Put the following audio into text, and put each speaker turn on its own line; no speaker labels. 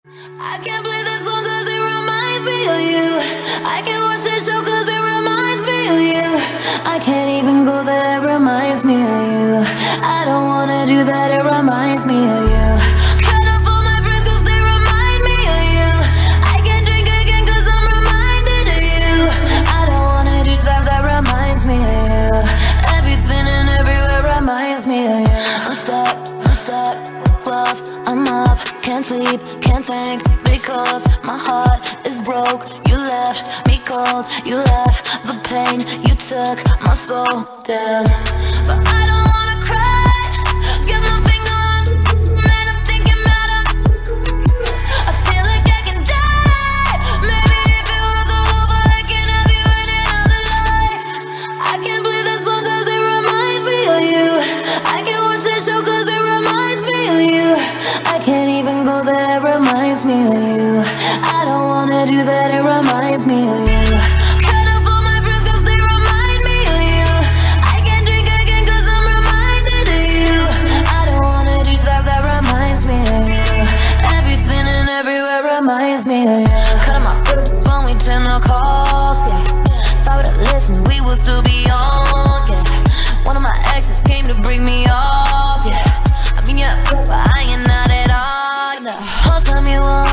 I can't play this song cause it reminds me of you. I can't watch this show cause it reminds me of you. I can't even go there, it reminds me of you. I don't wanna do that, it reminds me of you. Cut off all my friends cause they remind me of you. I can't drink again cause I'm reminded of you. I don't wanna do that, that reminds me of you. Everything and everywhere reminds me of you. I'm stuck, love, I'm up. Can't sleep, can't think, because my heart is broke. You left me cold, you left the pain. You took my soul, damn. But I don't wanna cry, get my finger on, man, I'm thinking about her. I feel like I can die. Maybe if it was all over, I can have you in another life. I can't play this song cause it reminds me of you. I can't watch this show cause it reminds me of you. I can't even go there, it reminds me of you. I don't wanna do that, it reminds me of you. Cut off all my friends cause they remind me of you. I can't drink again cause I'm reminded of you. I don't wanna do that, that reminds me of you. Everything and everywhere reminds me of you. Cut my when we turn the calls, yeah. If I would've listened, we would still be on, yeah. One of my exes came to bring me off, yeah. I mean, yeah, but I ain't not at all, no. Oh, tell me what